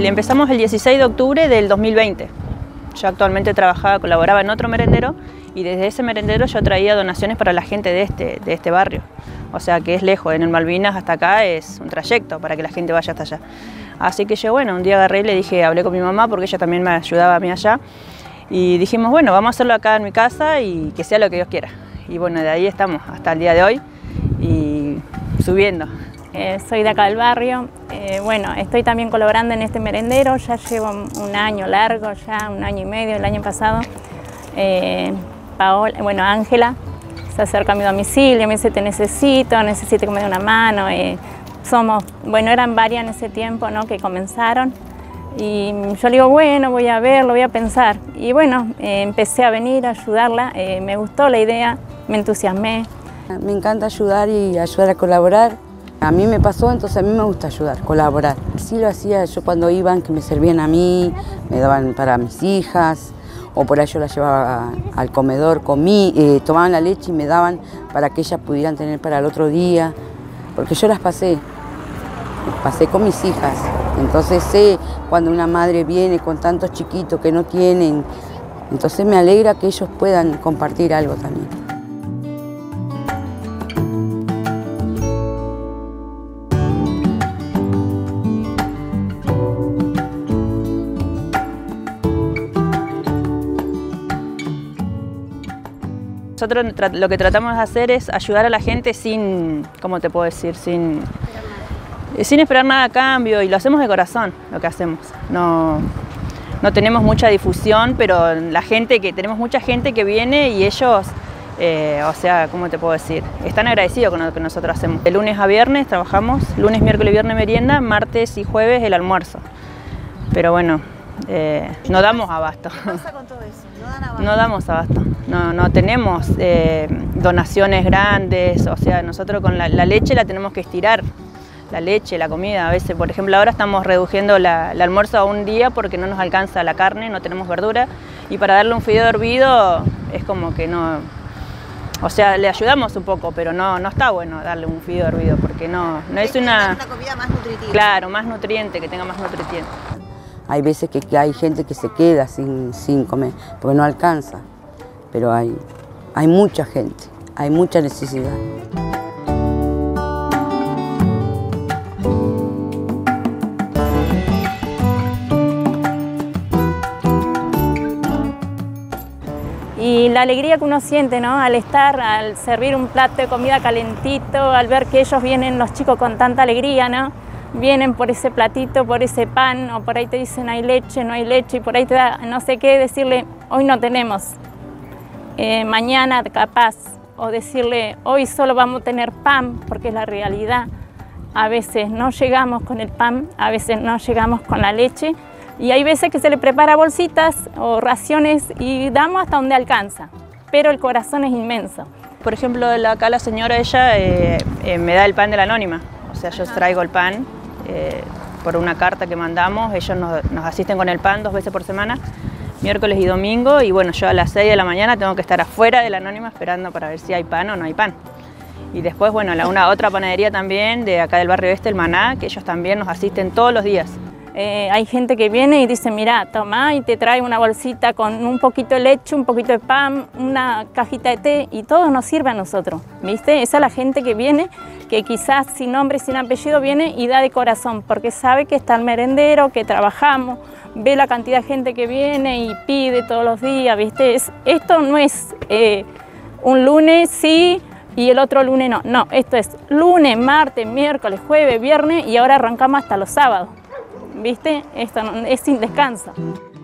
Empezamos el 16 de octubre del 2020. Yo actualmente colaboraba en otro merendero y desde ese merendero yo traía donaciones para la gente de este barrio. O sea que es lejos, en el Malvinas hasta acá es un trayecto para que la gente vaya hasta allá. Así que yo, bueno, un día agarré y le dije, hablé con mi mamá porque ella también me ayudaba a mí allá. Y dijimos, bueno, vamos a hacerlo acá en mi casa y que sea lo que Dios quiera. Y bueno, de ahí estamos hasta el día de hoy y subiendo. Soy de acá del barrio. Bueno, estoy también colaborando en este merendero, ya llevo un año largo, ya un año y medio, el año pasado. Ángela se acerca a mi domicilio, me dice, te necesito que me dé una mano. Eran varias en ese tiempo, ¿no?, que comenzaron. Y yo le digo, bueno, voy a verlo, voy a pensar. Y bueno, empecé a venir a ayudarla, me gustó la idea, me entusiasmé. Me encanta ayudar y ayudar a colaborar. A mí me pasó, entonces a mí me gusta ayudar, colaborar. Sí lo hacía yo cuando iban, que me servían a mí, me daban para mis hijas, o por ahí yo las llevaba al comedor, tomaban la leche y me daban para que ellas pudieran tener para el otro día, porque yo las pasé con mis hijas. Entonces sé cuando una madre viene con tantos chiquitos que no tienen, entonces me alegra que ellos puedan compartir algo también. Nosotros lo que tratamos de hacer es ayudar a la gente sin, ¿cómo te puedo decir? Sin esperar nada a cambio, y lo hacemos de corazón, lo que hacemos. No tenemos mucha difusión, pero tenemos mucha gente que viene y ellos, o sea, ¿cómo te puedo decir? Están agradecidos con lo que nosotros hacemos. De lunes a viernes trabajamos, lunes, miércoles, viernes merienda, martes y jueves el almuerzo. Pero bueno, no damos abasto. ¿Qué pasa con todo eso? ¿No dan abasto? No damos abasto, no tenemos donaciones grandes, o sea, nosotros con la leche la tenemos que estirar. La leche, la comida, a veces, por ejemplo, ahora estamos reduciendo el almuerzo a un día porque no nos alcanza la carne, no tenemos verdura, y para darle un fideo hervido es como que no, o sea, le ayudamos un poco, pero no está bueno darle un fideo hervido porque no es una comida más nutritiva. Claro, más nutriente, que tenga más nutrientes. Hay veces que hay gente que se queda sin comer porque no alcanza, pero hay mucha gente, hay mucha necesidad. Y la alegría que uno siente, ¿no?, al servir un plato de comida calentito, al ver que ellos vienen, los chicos, con tanta alegría, ¿no? Vienen por ese platito, por ese pan, o por ahí te dicen hay leche, no hay leche, y por ahí te da no sé qué, decirle hoy no tenemos, mañana capaz, o decirle hoy solo vamos a tener pan, porque es la realidad. A veces no llegamos con el pan, a veces no llegamos con la leche, y hay veces que se le prepara bolsitas o raciones y damos hasta donde alcanza, pero el corazón es inmenso. Por ejemplo, acá la señora, ella me da el pan de la anónima, o sea, yo traigo el pan por una carta que mandamos, ellos nos asisten con el pan 2 veces por semana, miércoles y domingo, y bueno, yo a las 6 de la mañana tengo que estar afuera de la anónima esperando para ver si hay pan o no hay pan. Y después, bueno, otra panadería también de acá del barrio este, el Maná, que ellos también nos asisten todos los días. Hay gente que viene y dice, mira, toma, y te trae una bolsita con un poquito de leche, un poquito de pan, una cajita de té, y todo nos sirve a nosotros, ¿viste? Esa es la gente que viene, que quizás sin nombre, sin apellido, viene y da de corazón, porque sabe que está el merendero, que trabajamos, ve la cantidad de gente que viene y pide todos los días, ¿viste? Esto no es un lunes sí y el otro lunes no. No, esto es lunes, martes, miércoles, jueves, viernes, y ahora arrancamos hasta los sábados. ¿Viste? Esto es sin descanso.